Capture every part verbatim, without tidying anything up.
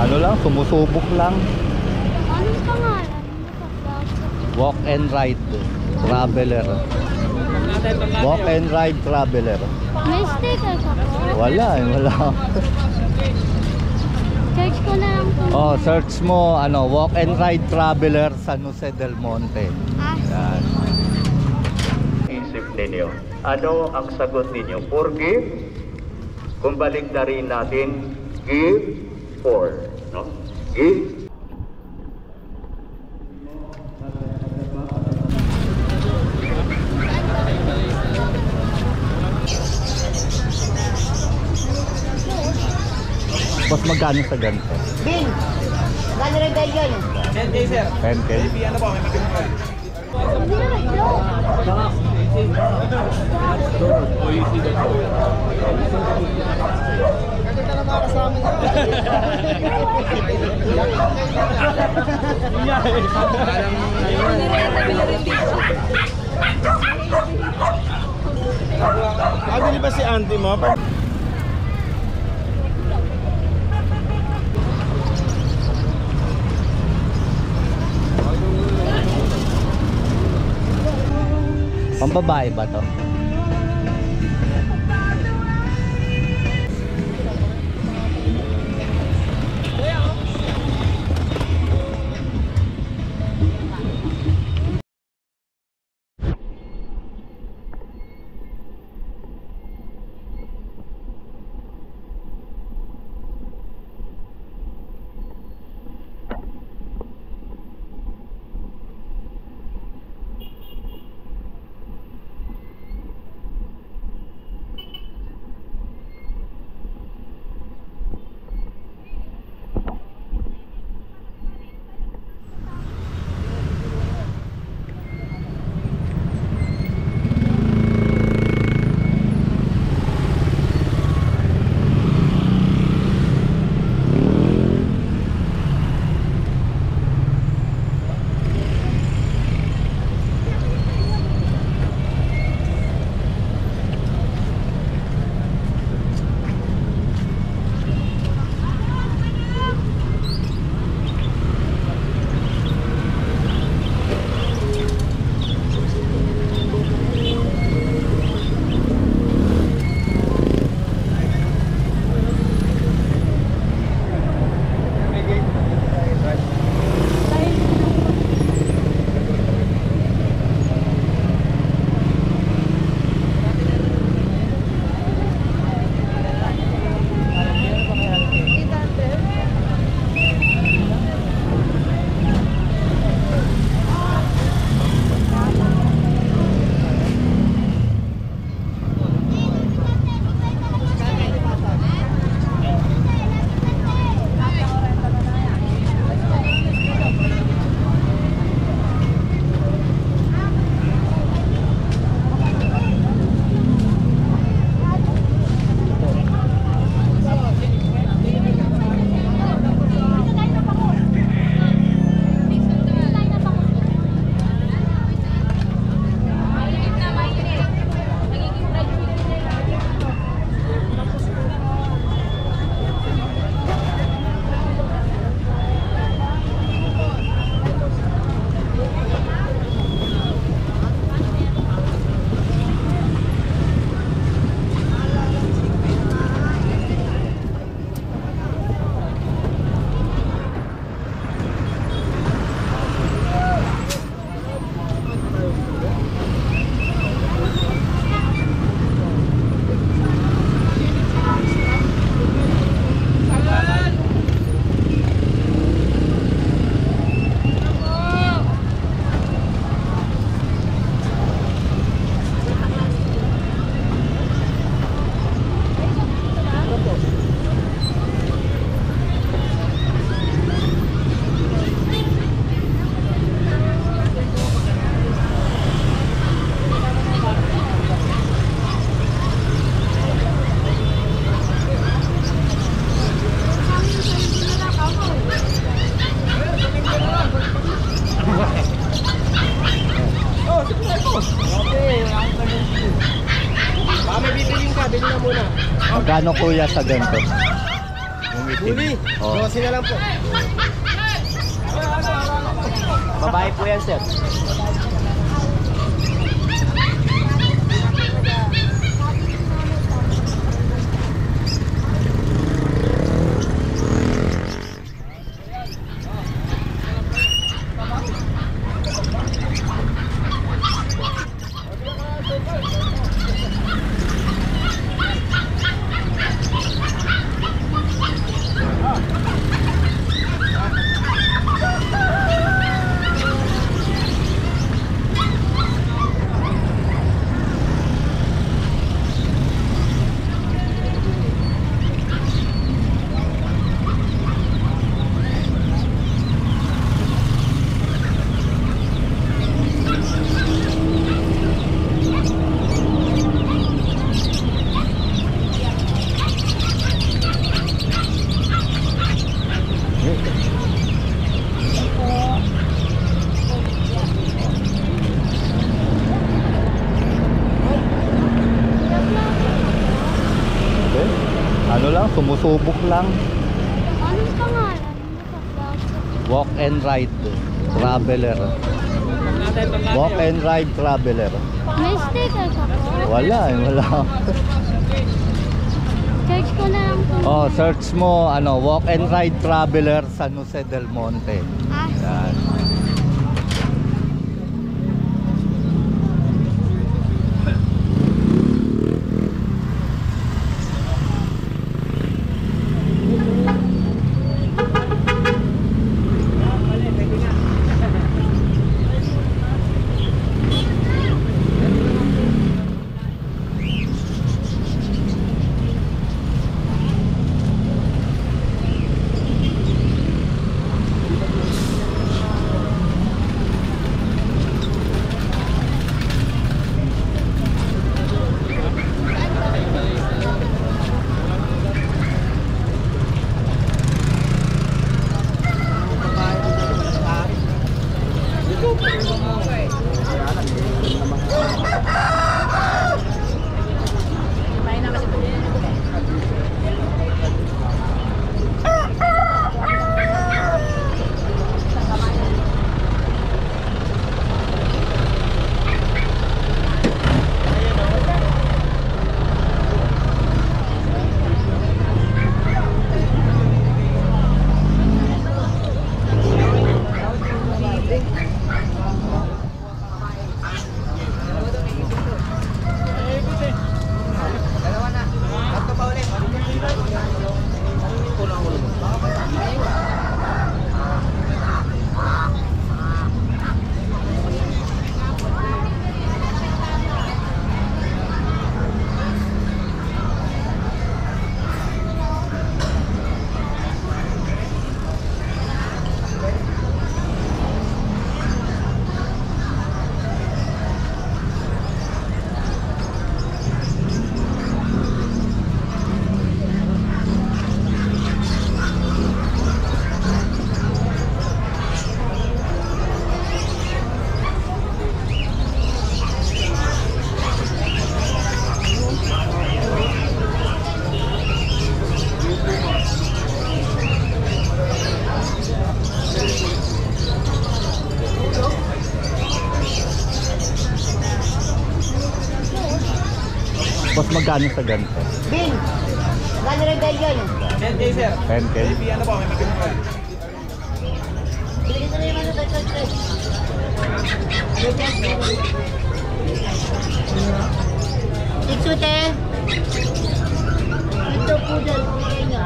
Ano lang, sumusubok lang. Anong pangalan? Walk and ride traveler. Walk and ride traveler. May sticker ka po? Wala eh, wala. Search ko na lang po. Oh, search mo ano, Walk and Ride Traveler San Jose del Monte. Ah. Yan. Isip ninyo, ano ang sagot ninyo? Forgive? Kung balik na rin natin, give for, no? Give. Boss, magkano sa ganito? Bin, gano'n rin dahil yun? ten K sir. ten K? Ano po, may bigyan mo. Gaganda na mga kasama niya. Ah, bili ba si auntie mo? Pambabae ba to? Baka may bibilin ka, bilhin na muna. Magkano kuya sa ganito? Yung itim. Huli. Oh. Dose na lang po. Babae po yan, sir. Ano lang, sumusubok lang. Anong pangalan? Walk and ride traveler. Walk and ride traveler. May sticker ka po? Wala, eh, wala. Search ko na lang po. Oh, search mo ano, Walk and Ride Traveler San Jose del Monte. Ah, Yan. Boss, magkano sa ganito? Bin! Gano'n rebellion? ten K, sir. ten K. Baby, ano po? May bigyan po. Bili ko na yung ano sa church. Tiksute! Ito po dyan. Bigay niya.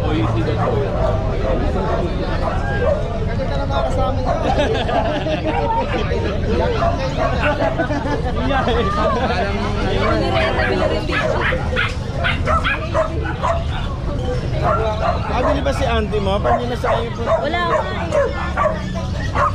Nakabili ba si auntie mo? Paano na sa kayo po? Wala nga eh.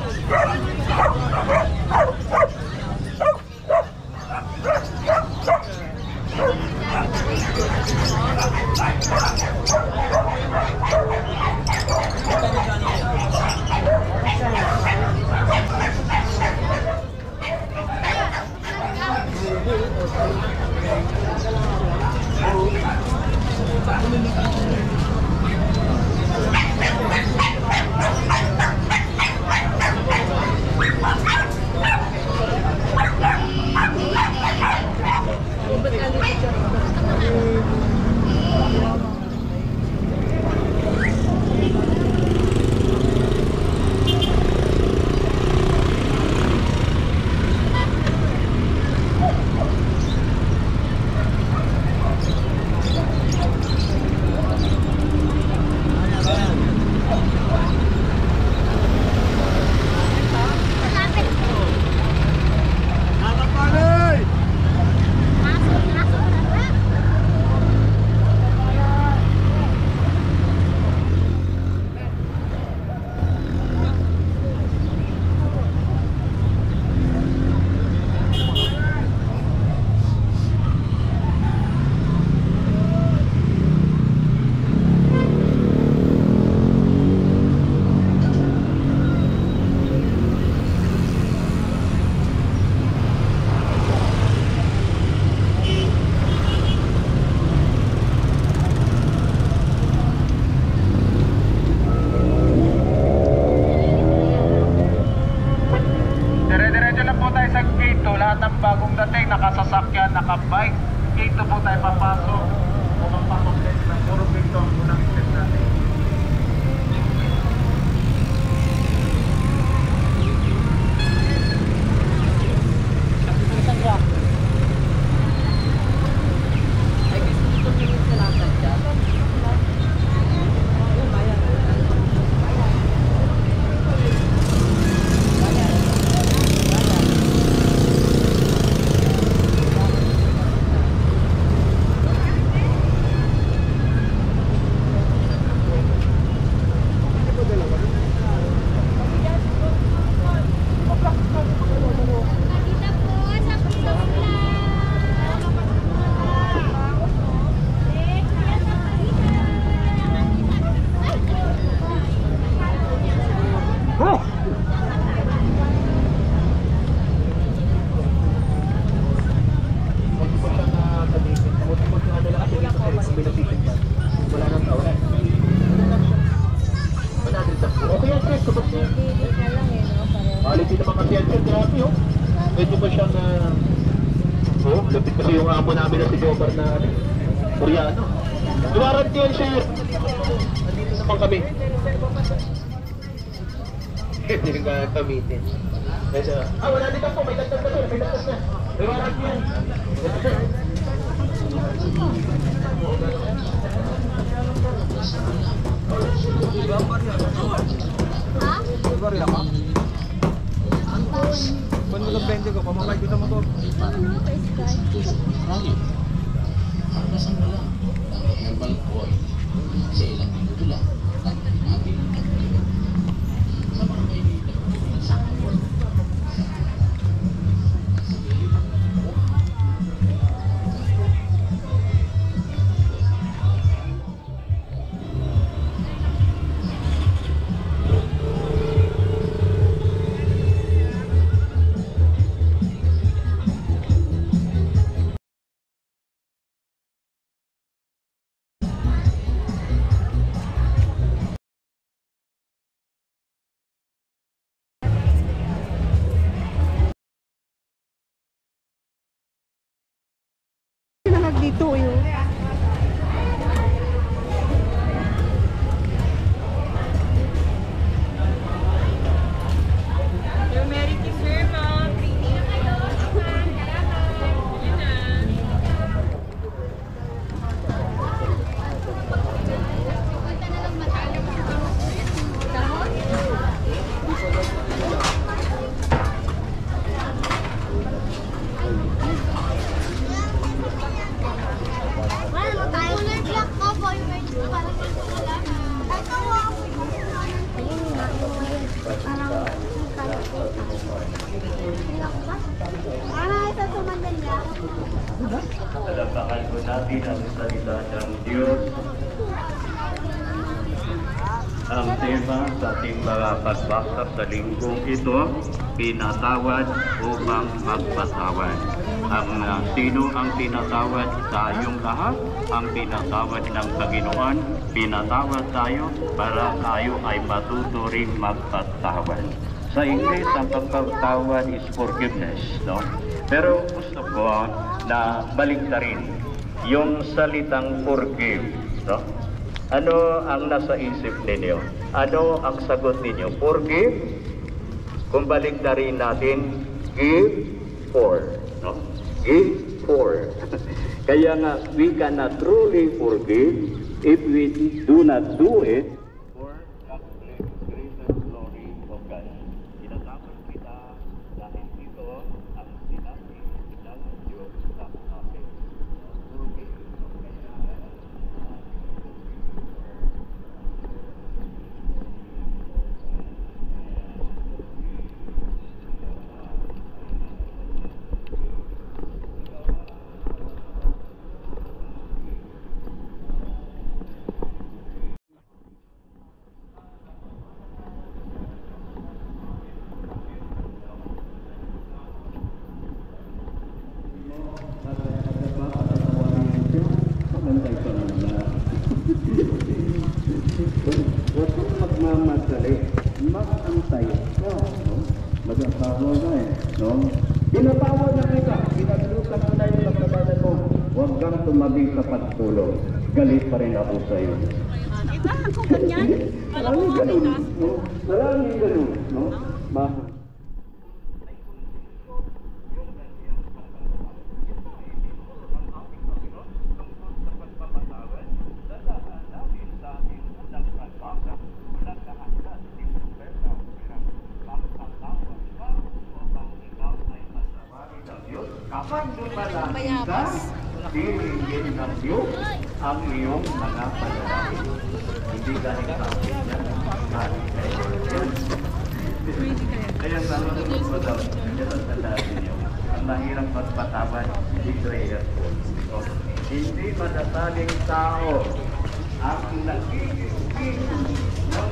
Dire-diretso lang po tayo sa gate two. Lahat ng bagong dating, nakasasakyan, nakabike. Gate two po tayo papasok. O magpakomplete ng puro gate two ang unang step natin. Quality naman kasi yan, sir. Grabe, oh. Pwede ba siyang, uh, oh, lapit kasi yung amo namin na si Jobar na, Koreano. Warranty yan, sir. Nandito naman kami. Hindi yung gagamitin. Kasi, ah, wala dito po. May tagtag na, sir. May tagtag na. May warranty yan. Ha? Gorilla ka? Kung nag-bende ko, pamamay ko sa motor. Ano pa Sky? Dito yun. Diyos. Ang tema sa ating mga pagbasa sa linggong ito, pinatawad upang magpatawad. Ang uh, sino ang pinatawad? Tayong lahat. Ang pinatawad ng Panginoon, pinatawad tayo para tayo ay matuto ring magpatawad. Sa English, ang pagpatawad is forgiveness, no? Pero gusto ko na baliktarin yung salitang forgive, no? Ano ang nasa isip ninyo? Ano ang sagot ninyo? Forgive? Kung baliktarin natin, give for, no? Give for. Kaya nga, we cannot truly forgive if we do not do it for the greater glory of God. Tinatapos kita dahil ito ang sinabi ng Diyos sa atin. Forgive. Huwag kang magmamadali, mag-antay ka, no? Mag-asawa ka eh, no? Pinatawad na kita, pinaglutan mo na yung nagkabalan mo. Huwag kang tumabi sa pagtulong. Galit pa rin ako sa iyo. Iba, ako ganyan. Maraming ganun, no? Maraming ganun, no? Ma kapag dumalangin ka, dilingin ng Diyos ang iyong mga panalangin. Hindi galing sa akin yan. Galing kayo. Kaya tama na po po daw. Yan ang tandaan niyo. Ang mahirap magpatawad, betrayerful. So, hindi manasaling tao ang nagiging ng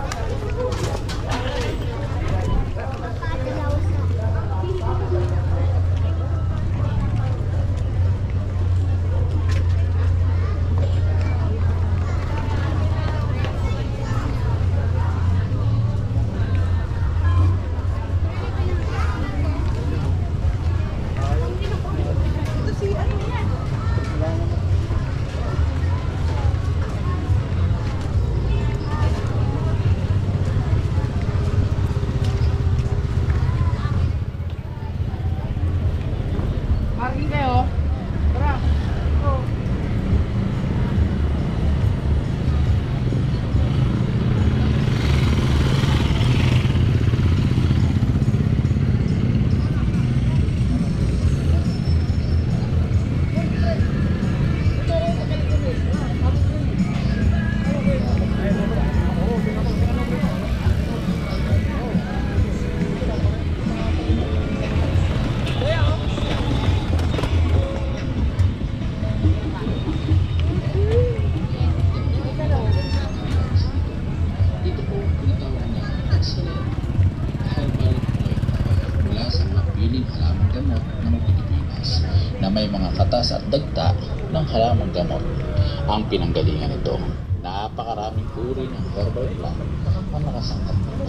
may mga katas at dagta ng halamang gamot ang pinanggalingan nito. Napakaraming uri ng herbal plant ang nakasangkap nito.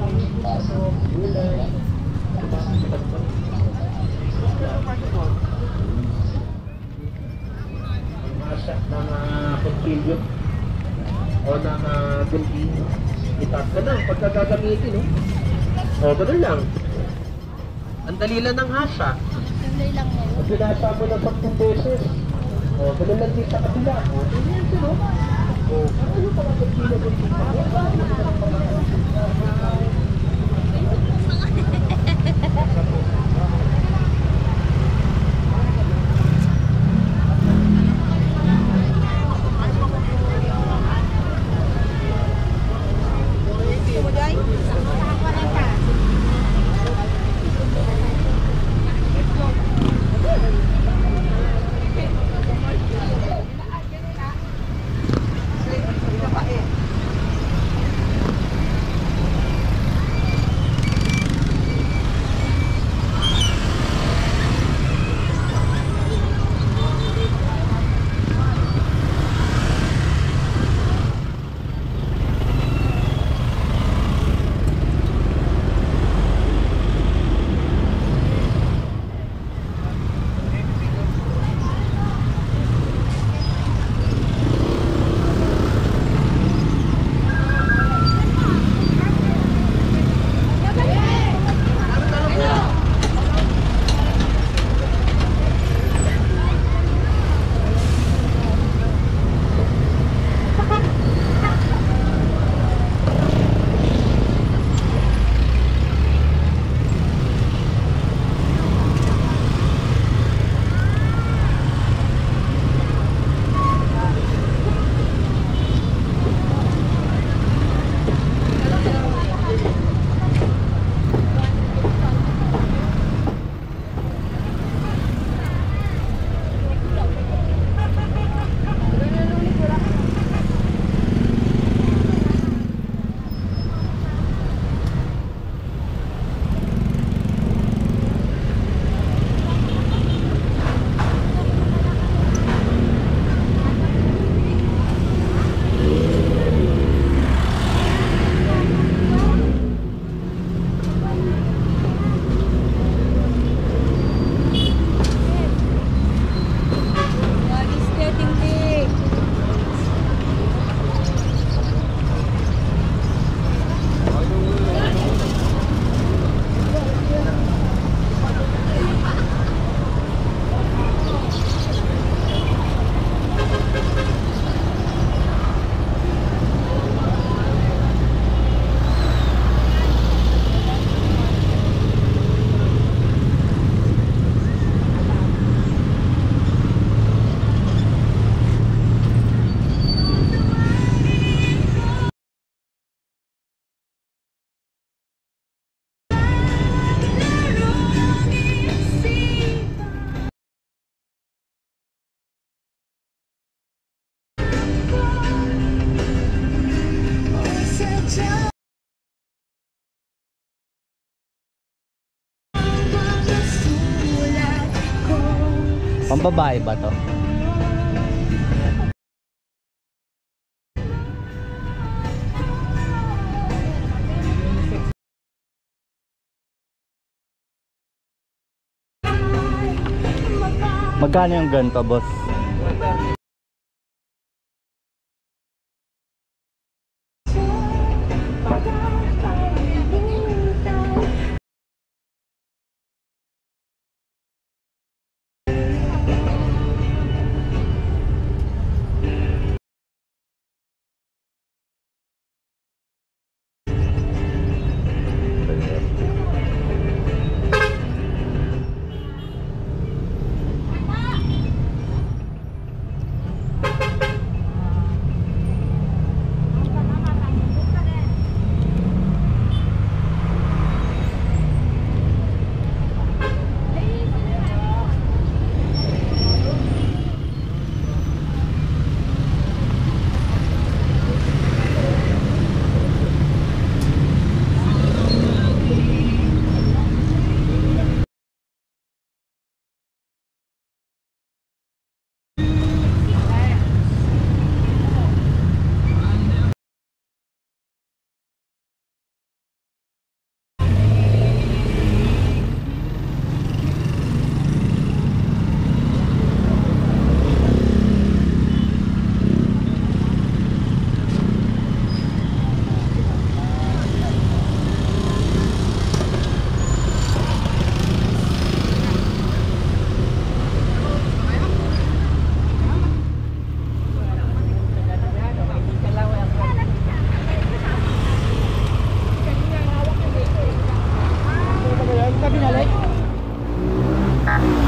Masak ng uh, kutsilyo o ng uh, gulpin. Itas ka na pagkagagamitin, no? O, ganun lang. Ang dali lang ng hasa. Sandali lang mo. Pag sinasa mo ng sampung beses. O, ganun lang din sa kabila. O, ganyan ito, no? O, ano pa ang kutsilyo gulpin? Pambabae ba to? Magkano yung ganito, boss? Ito binalik?